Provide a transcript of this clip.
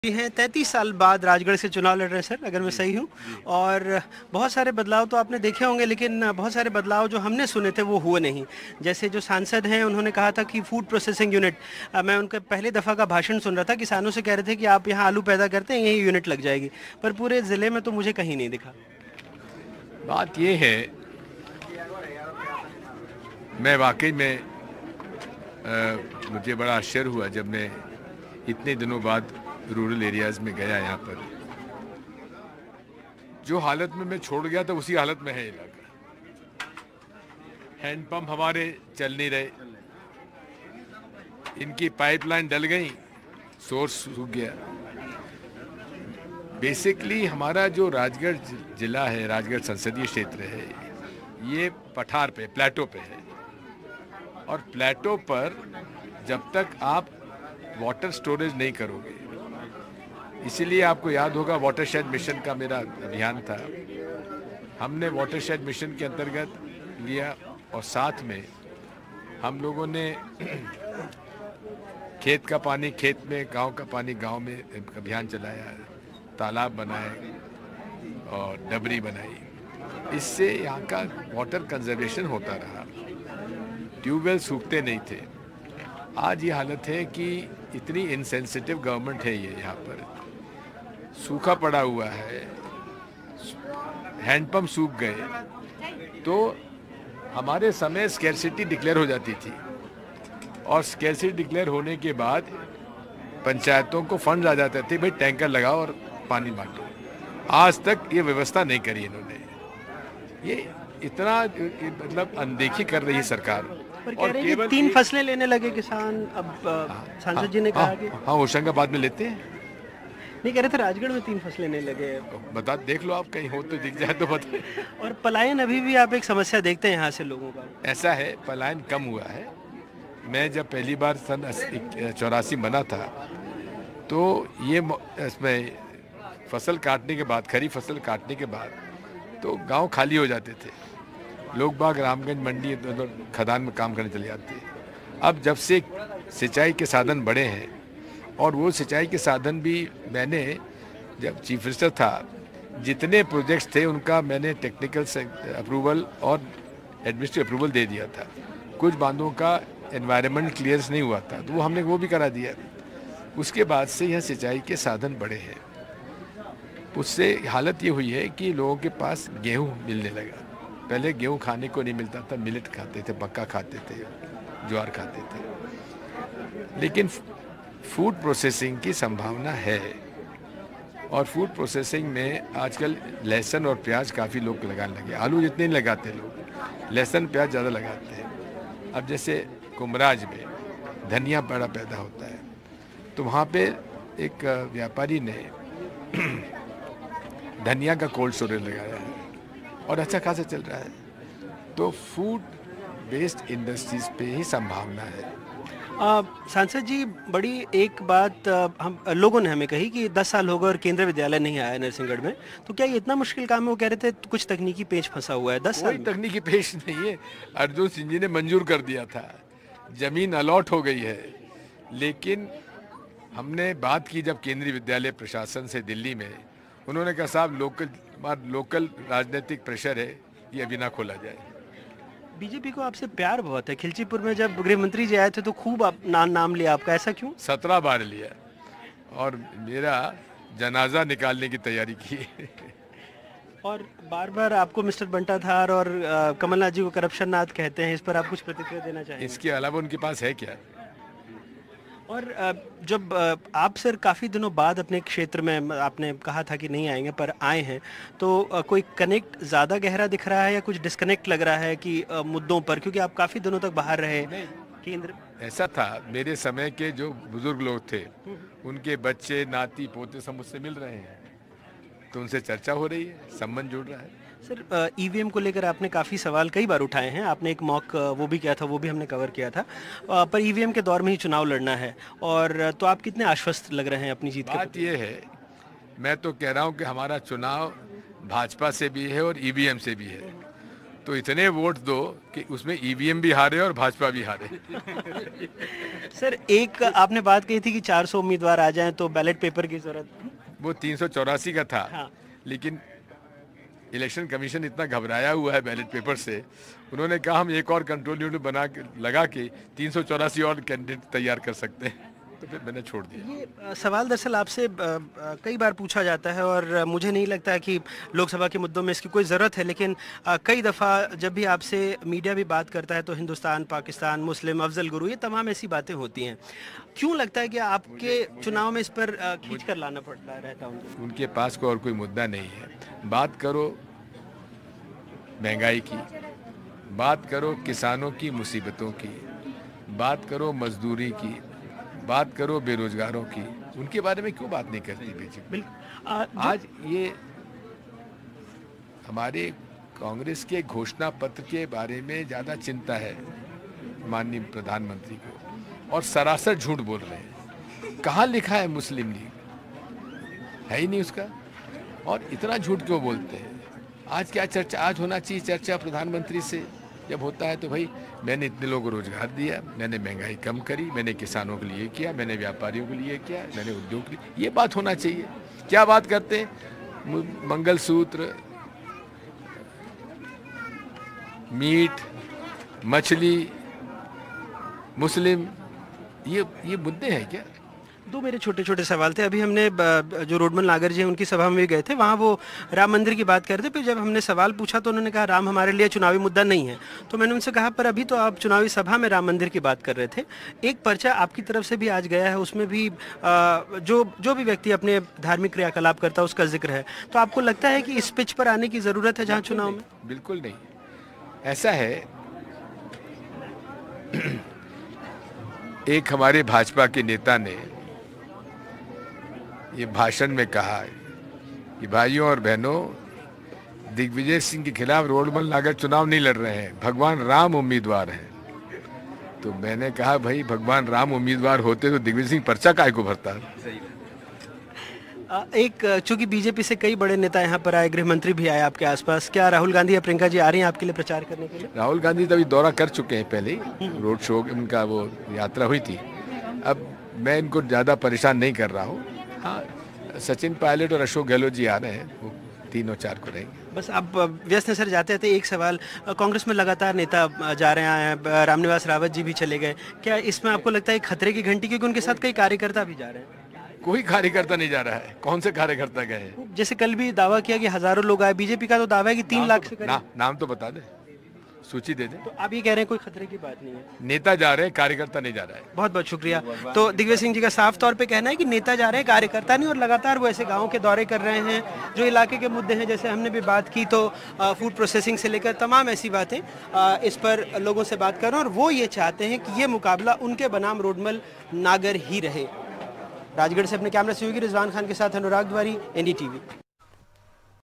हैं 33 साल बाद राजगढ़ से चुनाव लड़ रहे हैं सर, अगर मैं सही हूँ। और बहुत सारे बदलाव तो आपने देखे होंगे, लेकिन बहुत सारे बदलाव जो हमने सुने थे वो हुए नहीं। जैसे जो सांसद हैं उन्होंने कहा था कि फूड प्रोसेसिंग यूनिट, मैं उनका पहले दफ़ा का भाषण सुन रहा था, किसानों से कह रहे थे कि आप यहाँ आलू पैदा करते हैं यही यूनिट लग जाएगी, पर पूरे ज़िले में तो मुझे कहीं नहीं दिखा। बात ये है, मैं वाकई में मुझे बड़ा आश्चर्य हुआ जब मैं इतने दिनों बाद रूरल एरियाज में गया। यहाँ पर जो हालत में मैं छोड़ गया था उसी हालत में है इलाका। हैंडपंप हमारे चल नहीं रहे, इनकी पाइपलाइन डल गई, सोर्स सूख गया। बेसिकली हमारा जो राजगढ़ जिला है, राजगढ़ संसदीय क्षेत्र है, ये पठार पे, प्लेटो पे है। और प्लेटो पर जब तक आप वाटर स्टोरेज नहीं करोगे, इसीलिए आपको याद होगा वाटरशेड मिशन का मेरा अभियान था। हमने वाटरशेड मिशन के अंतर्गत लिया और साथ में हम लोगों ने खेत का पानी खेत में, गांव का पानी गांव में अभियान चलाया, तालाब बनाए और डबरी बनाई। इससे यहाँ का वाटर कंजर्वेशन होता रहा, ट्यूबवेल सूखते नहीं थे। आज ये हालत है कि इतनी इनसेंसिटिव गवर्नमेंट है ये, यहाँ पर सूखा पड़ा हुआ है, हैंडपंप सूख गए। तो हमारे समय स्कैरसिटी डिक्लेयर हो जाती थी और स्कैरसिटी डिक्लेयर होने के बाद पंचायतों को फंड आ जाते थे, भाई टैंकर लगाओ और पानी बांटो। आज तक ये व्यवस्था नहीं करी इन्होंने। ये इतना मतलब अनदेखी कर रही है सरकार। पर कह रहे हैं 3 फसलें लेने लगे किसान, अब सांसद जी ने कहा कि हाँ, होशंगाबाद में लेते हैं। नहीं, कह रहे थे राजगढ़ में 3 फसलें लेने लगे। बता, देख लो आप, कहीं हो तो दिख जाए तो बता। और पलायन अभी भी आप एक समस्या देखते हैं यहाँ से लोगों का? ऐसा है, पलायन कम हुआ है। मैं जब पहली बार सन 84 बना था तो ये इसमें फसल काटने के बाद, खरीफ फसल काटने के बाद तो गांव खाली हो जाते थे, लोग बाग रामगंज मंडी खदान में काम करने चले जाते। अब जब से सिंचाई के साधन बढ़े हैं, और वो सिंचाई के साधन भी मैंने जब चीफ मिनिस्टर था, जितने प्रोजेक्ट्स थे उनका मैंने टेक्निकल अप्रूवल और एडमिनिस्ट्रेटिव अप्रूवल दे दिया था। कुछ बांधों का एनवायरनमेंट क्लियरेंस नहीं हुआ था तो वो हमने वो भी करा दिया। उसके बाद से यह सिंचाई के साधन बढ़े हैं। उससे हालत ये हुई है कि लोगों के पास गेहूँ मिलने लगा। पहले गेहूँ खाने को नहीं मिलता था, मिलेट खाते थे, मक्का खाते थे, ज्वार खाते थे। लेकिन फूड प्रोसेसिंग की संभावना है, और फूड प्रोसेसिंग में आजकल लहसुन और प्याज काफ़ी लोग लगाने लगे। आलू जितने नहीं लगाते लोग, लहसुन प्याज ज़्यादा लगाते हैं। अब जैसे कुमराज में धनिया बड़ा पैदा होता है, तो वहाँ पे एक व्यापारी ने धनिया का कोल्ड स्टोरेज लगाया है और अच्छा खासा चल रहा है। तो फूड बेस्ड इंडस्ट्रीज पे ही संभावना है। सांसद जी, बड़ी एक बात हम लोगों ने हमें कही कि 10 साल हो गए और केंद्रीय विद्यालय नहीं आया नरसिंहगढ़ में, तो क्या ये इतना मुश्किल काम है? वो कह रहे थे कुछ तकनीकी पेच फंसा हुआ है। 10 साल कोई तकनीकी पेच नहीं है, अर्जुन सिंह जी ने मंजूर कर दिया था, जमीन अलॉट हो गई है। लेकिन हमने बात की जब केंद्रीय विद्यालय प्रशासन से दिल्ली में, उन्होंने कहा साहब लोकल राजनीतिक प्रेशर है, ये अभी ना खोला जाए। बीजेपी को आपसे प्यार बहुत है। खिलचीपुर में जब गृह मंत्री जी आए थे तो खूब आप नाम लिया आपका, ऐसा क्यों? 17 बार लिया और मेरा जनाजा निकालने की तैयारी की। और बार बार आपको मिस्टर बंटा धार और कमलनाथ जी को करप्शन नाथ कहते हैं, इस पर आप कुछ प्रतिक्रिया देना चाहेंगे? इसके अलावा उनके पास है क्या? और जब आप सर काफ़ी दिनों बाद अपने क्षेत्र में, आपने कहा था कि नहीं आएंगे पर आए हैं, तो कोई कनेक्ट ज़्यादा गहरा दिख रहा है या कुछ डिस्कनेक्ट लग रहा है कि मुद्दों पर, क्योंकि आप काफ़ी दिनों तक बाहर रहे केंद्र? ऐसा था, मेरे समय के जो बुजुर्ग लोग थे उनके बच्चे नाती पोते सब मुझसे मिल रहे हैं, तो उनसे चर्चा हो रही है, संबंध जुड़ रहा है। सर, ईवीएम को लेकर आपने काफ़ी सवाल कई बार उठाए हैं। आपने एक मॉक वो भी किया था, वो भी हमने कवर किया था, पर ईवीएम के दौर में ही चुनाव लड़ना है, और तो आप कितने आश्वस्त लग रहे हैं अपनी जीत के? बात ये है, मैं तो कह रहा हूँ कि हमारा चुनाव भाजपा से भी है और ईवीएम से भी है। तो इतने वोट दो कि उसमें ईवीएम भी हारे और भाजपा भी हारे। सर एक आपने बात कही थी कि 400 उम्मीदवार आ जाएं तो बैलेट पेपर की जरूरत। वो 384 का था। हाँ। लेकिन इलेक्शन कमीशन इतना घबराया हुआ है बैलेट पेपर से, उन्होंने कहा हम एक और कंट्रोल यूनिट बना के लगा के 384 और कैंडिडेट तैयार कर सकते हैं, तो फिर मैंने छोड़ दिया। ये सवाल दरअसल आपसे कई बार पूछा जाता है और मुझे नहीं लगता कि लोकसभा के मुद्दों में इसकी कोई ज़रूरत है, लेकिन कई दफ़ा जब भी आपसे मीडिया भी बात करता है तो हिंदुस्तान, पाकिस्तान, मुस्लिम, अफजल गुरु, ये तमाम ऐसी बातें होती हैं। क्यों लगता है कि आपके चुनाव में इस पर खींच कर लाना पड़ता रहता है? उनके पास कोई और कोई मुद्दा नहीं है। बात करो महंगाई की, बात करो किसानों की मुसीबतों की, बात करो मजदूरी की, बात करो बेरोजगारों की, उनके बारे में क्यों बात नहीं करती बीजेपी? आज ये हमारे कांग्रेस के घोषणा पत्र के बारे में ज़्यादा चिंता है माननीय प्रधानमंत्री को, और सरासर झूठ बोल रहे हैं। कहाँ लिखा है मुस्लिम लीग? है ही नहीं उसका, और इतना झूठ क्यों बोलते हैं? आज क्या चर्चा, आज होना चाहिए चर्चा प्रधानमंत्री से। जब होता है तो भाई मैंने इतने लोगों को रोजगार दिया, मैंने महंगाई कम करी, मैंने किसानों के लिए किया, मैंने व्यापारियों के लिए किया, मैंने उद्योग के लिए, ये बात होना चाहिए। क्या बात करते हैं? मंगलसूत्र, मीट, मछली, मुस्लिम, ये मुद्दे हैं क्या? दो मेरे छोटे छोटे सवाल थे। अभी हमने जो रोडमल नागर जी हैं उनकी सभा में भी गए थे, वहाँ वो राम मंदिर की बात कर रहे थे। फिर जब हमने सवाल पूछा तो उन्होंने कहा राम हमारे लिए चुनावी मुद्दा नहीं है। तो मैंने उनसे कहा पर अभी तो आप चुनावी सभा में राम मंदिर की बात कर रहे थे, एक पर्चा आपकी तरफ से भी आज गया है, उसमें भी जो भी व्यक्ति अपने धार्मिक क्रियाकलाप करता है उसका जिक्र है। तो आपको लगता है कि इस पिच पर आने की ज़रूरत है जहाँ चुनाव में? बिल्कुल नहीं। ऐसा है, एक हमारे भाजपा के नेता ने ये भाषण में कहा कि भाइयों और बहनों, दिग्विजय सिंह के खिलाफ रोडमल नागर चुनाव नहीं लड़ रहे हैं, भगवान राम उम्मीदवार हैं। तो मैंने कहा भाई भगवान राम उम्मीदवार होते तो दिग्विजय सिंह पर्चा काहे को भरता? एक चूंकि बीजेपी से कई बड़े नेता यहाँ पर आए, गृह मंत्री भी आए आपके आसपास, क्या राहुल गांधी या प्रियंका जी आ रही हैं आपके लिए प्रचार करने के लिए? राहुल गांधी तो अभी दौरा कर चुके हैं, पहले रोड शो उनका वो यात्रा हुई थी। अब मैं इनको ज़्यादा परेशान नहीं कर रहा हूँ। हाँ, सचिन पायलट और अशोक गहलोत जी आ रहे हैं, वो 3 और 4 को रहेंगे। बस आप व्यस्त हैं सर, जाते थे एक सवाल, कांग्रेस में लगातार नेता जा रहे हैं, रामनिवास रावत जी भी चले गए, क्या इसमें आपको लगता है खतरे की घंटी, क्योंकि उनके साथ कई कार्यकर्ता भी जा रहे हैं? कोई कार्यकर्ता नहीं जा रहा है। कौन से कार्यकर्ता गए हैं? जैसे कल भी दावा किया कि हजारों लोग आए, बीजेपी का तो दावा है कि 3 लाख से नाम तो बता दे, सूची दे दे। तो आप ये कह रहे हैं कोई खतरे की बात नहीं है? नेता जा रहे हैं, कार्यकर्ता नहीं जा रहा है। बहुत बहुत शुक्रिया। तो दिग्विजय सिंह जी का साफ तौर पे कहना है कि नेता जा रहे हैं, कार्यकर्ता नहीं, और लगातार वो ऐसे गाँव के दौरे कर रहे हैं जो इलाके के मुद्दे हैं। जैसे हमने भी बात की तो फूड प्रोसेसिंग से लेकर तमाम ऐसी बातें, इस पर लोगों से बात कर रहे हैं, और वो ये चाहते हैं कि ये मुकाबला उनके बनाम रोडमल नागर ही रहे। राजगढ़ से अपने कैमरा सहयोगी रिजवान खान के साथ अनुराग द्वारी, NDTV।